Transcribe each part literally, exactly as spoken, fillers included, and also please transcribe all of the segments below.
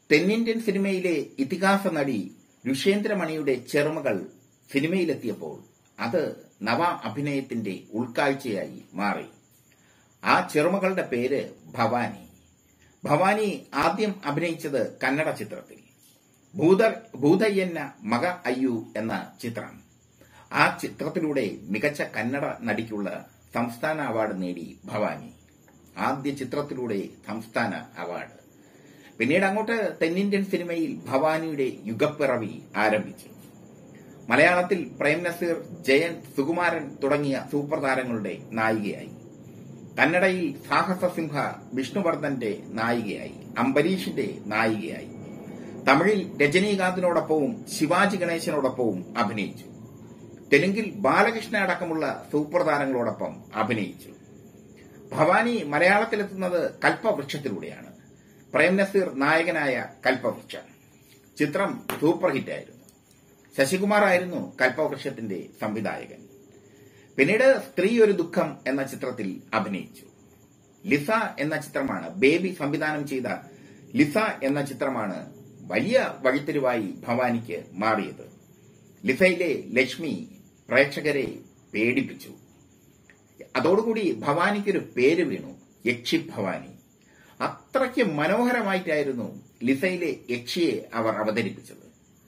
തെന്നിന്ത്യൻ സിനിമയിലെ ഇതിഹാസ നടി രുഷേന്ദ്രമണിയുടെ ചെറുമകൾ സിനിമയിലെത്തിയപ്പോൾ അത് നവ അഭിനയത്തിന്റെ ഉൾക്കാഴ്ചയായി മാറി. ആ ചെറുമകളുടെ പേര് ഭവാനി. ഭവാനി ആദ്യം അഭിനയിച്ചത് കന്നഡ ചിത്രത്തിൽ ഭൂത ഭൂതയ്യന്ന മക അയ്യു എന്ന ചിത്രം. ആ ചിത്രത്തിലൂടെ മികച്ച കന്നഡ നടിക്കുള്ള സംസ്ഥാന അവാർഡ് നേടി ഭവാനി. ആദ്യ ചിത്രത്തിലൂടെ സംസ്ഥാന അവാർഡ്. പിന്നീട് അങ്ങോട്ട് തെന്നിന്ത്യൻ സിനിമയിൽ ഭവാനിയുടെ യുഗപ്പിറവി ആരംഭിച്ചു. മലയാളത്തിൽ പ്രേം നസീർ, ജയൻ, സുകുമാരൻ തുടങ്ങിയ സൂപ്പർ താരങ്ങളുടെ നായികയായി. കന്നഡയിൽ സാഹസസിംഹ വിഷ്ണുവർദ്ധന്റെ നായികയായി. അംബരീഷിന്റെ നായികയായി. തമിഴിൽ രജനീകാന്തിനോടൊപ്പവും ശിവാജി ഗണേശനോടൊപ്പവും അഭിനയിച്ചു. തെലുങ്കിൽ ബാലകൃഷ്ണ അടക്കമുള്ള സൂപ്പർ താരങ്ങളോടൊപ്പം അഭിനയിച്ചു. ഭവാനി മലയാളത്തിലെത്തുന്നത് കൽപ്പവൃക്ഷത്തിലൂടെയാണ്. പ്രേം നസീർ നായകനായ കൽപ്പവൃക്ഷം ചിത്രം സൂപ്പർ ഹിറ്റായിരുന്നു. ശശികുമാർ ആയിരുന്നു കൽപ്പവൃക്ഷത്തിന്റെ സംവിധായകൻ. പിന്നീട് സ്ത്രീ ഒരു ദുഃഖം എന്ന ചിത്രത്തിൽ അഭിനയിച്ചു. ലിസ എന്ന ചിത്രമാണ് ബേബി സംവിധാനം ചെയ്ത ലിസ എന്ന ചിത്രമാണ് വലിയ വഴിത്തിരിവായി ഭവാനിക്ക് മാറിയത്. ലിസയിലെ ലക്ഷ്മി പ്രേക്ഷകരെ പേടിപ്പിച്ചു. അതോടുകൂടി ഭവാനിക്കൊരു പേര് വീണു, യക്ഷി ഭവാനി. അത്രയ്ക്ക് മനോഹരമായിട്ടായിരുന്നു ലിസയിലെ യക്ഷിയെ അവർ അവതരിപ്പിച്ചത്.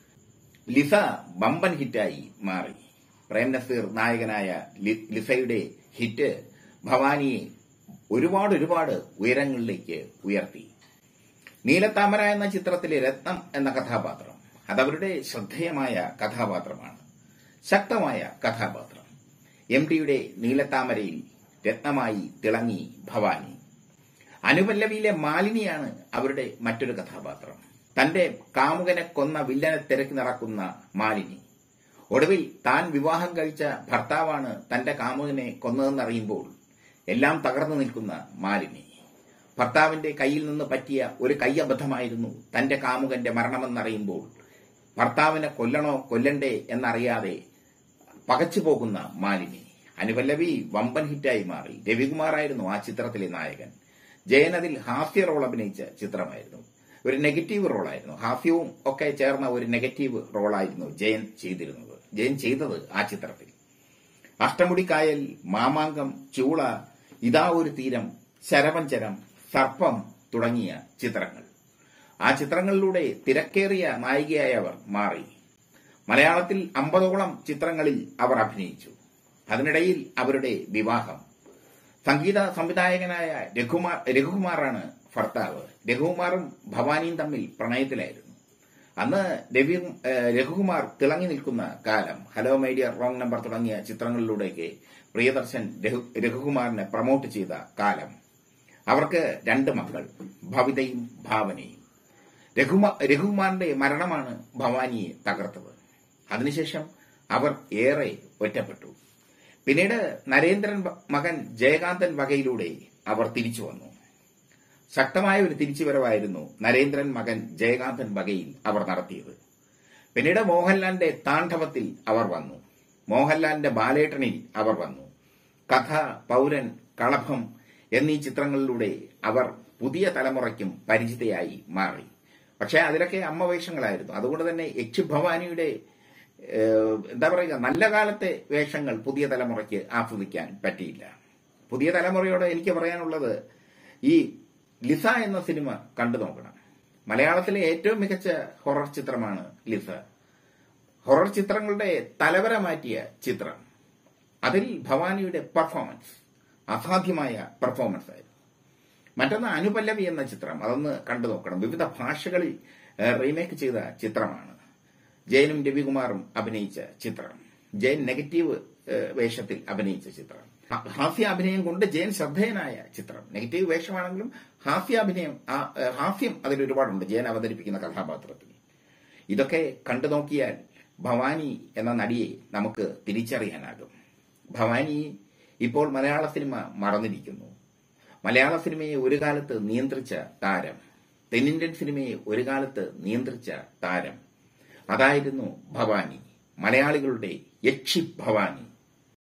ലിസ ബമ്പൻ ഹിറ്റായി മാറി. പ്രേം നസീർ നായകനായ ലിസയുടെ ഹിറ്റ് ഭവാനിയെ ഒരുപാട് ഒരുപാട് ഉയരങ്ങളിലേക്ക് ഉയർത്തി. നീലത്താമര എന്ന ചിത്രത്തിലെ രത്നം എന്ന കഥാപാത്രം അതവരുടെ ശ്രദ്ധേയമായ കഥാപാത്രമാണ്. ശക്തമായ കഥാപാത്രം. എം ഡിയുടെ നീലത്താമരയിൽ രത്നമായി തിളങ്ങി ഭവാനി. അനുപല്ലവിയിലെ മാലിനിയാണ് അവരുടെ മറ്റൊരു കഥാപാത്രം. തന്റെ കാമുകനെ കൊന്ന വില്ലനെ തിരക്കി നടക്കുന്ന മാലിനി. ഒടുവിൽ താൻ വിവാഹം കഴിച്ച ഭർത്താവാണ് തന്റെ കാമുകനെ കൊന്നതെന്നറിയുമ്പോൾ എല്ലാം തകർന്നു നിൽക്കുന്ന മാലിനി. ഭർത്താവിന്റെ കയ്യിൽ നിന്ന് പറ്റിയ ഒരു കയ്യബദ്ധമായിരുന്നു തന്റെ കാമുകന്റെ മരണമെന്നറിയുമ്പോൾ ഭർത്താവിനെ കൊല്ലണോ കൊല്ലണ്ടേ എന്നറിയാതെ പകച്ചു പോകുന്ന മാലിനി. അനുപല്ലവി വമ്പൻ ഹിറ്റായി മാറി. രവികുമാറായിരുന്നു ആ ചിത്രത്തിലെ നായകൻ. ജയൻ അതിൽ ഹാസ്യ റോൾ അഭിനയിച്ച ചിത്രമായിരുന്നു. ഒരു നെഗറ്റീവ് റോളായിരുന്നു. ഹാസ്യവും ഒക്കെ ചേർന്ന ഒരു നെഗറ്റീവ് റോളായിരുന്നു ജയൻ ചെയ്തിരുന്നത്. ജയൻ ചെയ്തത് ആ ചിത്രത്തിൽ. അഷ്ടമുടിക്കായൽ, മാമാങ്കം, ചൂള, ഇതാ ഒരു തീരം, ശരവഞ്ചരം, സർപ്പം തുടങ്ങിയ ചിത്രങ്ങൾ. ആ ചിത്രങ്ങളിലൂടെ തിരക്കേറിയ നായികയായി അവർ മാറി. മലയാളത്തിൽ അമ്പതോളം ചിത്രങ്ങളിൽ അവർ അഭിനയിച്ചു. അതിനിടയിൽ അവരുടെ വിവാഹം. സംഗീത സംവിധായകനായ രഘുമാർ രഘുകുമാറാണ് ഭർത്താവ്. രഘുകുമാറും ഭവാനിയും തമ്മിൽ പ്രണയത്തിലായിരുന്നു. അന്ന് രവി രഘുകുമാർ തിളങ്ങി നിൽക്കുന്ന കാലം. Hello my dear, wrong number തുടങ്ങിയ ചിത്രങ്ങളിലൂടെയൊക്കെ പ്രിയദർശൻ രഘുകുമാറിനെ പ്രമോട്ട് ചെയ്ത കാലം. അവർക്ക് രണ്ട് മക്കൾ, ഭവിതയും ഭാവനയും. രഘുമാ രഘുകുമാറിന്റെ മരണമാണ് ഭവാനിയെ തകർത്തത്. അതിനുശേഷം അവർ ഏറെ ഒറ്റപ്പെട്ടു. പിന്നീട് നരേന്ദ്രൻ മകൻ ജയകാന്തൻ വകയിലൂടെ അവർ തിരിച്ചു വന്നു. ശക്തമായ ഒരു തിരിച്ചുവരവായിരുന്നു നരേന്ദ്രൻ മകൻ ജയകാന്തൻ വകയിൽ അവർ നടത്തിയത്. പിന്നീട് മോഹൻലാലിന്റെ താണ്ഡവത്തിൽ അവർ വന്നു. മോഹൻലാലിന്റെ ബാലേട്ടനിൽ അവർ വന്നു. കഥ, പൗരൻ, കളഭം എന്നീ ചിത്രങ്ങളിലൂടെ അവർ പുതിയ തലമുറയ്ക്കും പരിചിതയായി മാറി. പക്ഷേ അതിലൊക്കെ അമ്മവേഷങ്ങളായിരുന്നു. അതുകൊണ്ട് തന്നെ യക്ഷി ഭവാനിയുടെ എന്താ പറയുക, നല്ല കാലത്തെ വേഷങ്ങൾ പുതിയ തലമുറയ്ക്ക് ആസ്വദിക്കാൻ പറ്റിയില്ല. പുതിയ തലമുറയോട് എനിക്ക് പറയാനുള്ളത്, ഈ ലിസ എന്ന സിനിമ കണ്ടു നോക്കണം. മലയാളത്തിലെ ഏറ്റവും മികച്ച ഹൊറർ ചിത്രമാണ് ലിസ. ഹൊറർ ചിത്രങ്ങളുടെ തലവര മാറ്റിയ ചിത്രം. അതിൽ ഭവാനിയുടെ പെർഫോമൻസ് അസാധ്യമായ പെർഫോമൻസ് ആയിരുന്നു. മറ്റൊന്ന് അനുപല്ലവി എന്ന ചിത്രം. അതൊന്ന് കണ്ടു നോക്കണം. വിവിധ ഭാഷകളിൽ റീമേക്ക് ചെയ്ത ചിത്രമാണ്. ജയനും രവികുമാറും അഭിനയിച്ച ചിത്രം. ജയൻ നെഗറ്റീവ് വേഷത്തിൽ അഭിനയിച്ച ചിത്രം. ഹാസ്യാഭിനയം കൊണ്ട് ജയൻ ശ്രദ്ധേയനായ ചിത്രം. നെഗറ്റീവ് വേഷമാണെങ്കിലും ഹാസ്യാഭിനയം ഹാസ്യം അതിലൊരുപാടുണ്ട് ജയൻ അവതരിപ്പിക്കുന്ന കഥാപാത്രത്തിൽ. ഇതൊക്കെ കണ്ടു നോക്കിയാൽ ഭവാനി എന്ന നടിയെ നമുക്ക് തിരിച്ചറിയാനാകും. ഭവാനി ഇപ്പോൾ മലയാള സിനിമ മറന്നിരിക്കുന്നു. മലയാള സിനിമയെ ഒരു കാലത്ത് നിയന്ത്രിച്ച താരം, തെന്നിന്ത്യൻ സിനിമയെ ഒരു കാലത്ത് നിയന്ത്രിച്ച താരം, അതായിരുന്നു ഭവാനി. മലയാളികളുടെ യക്ഷി ഭവാനി.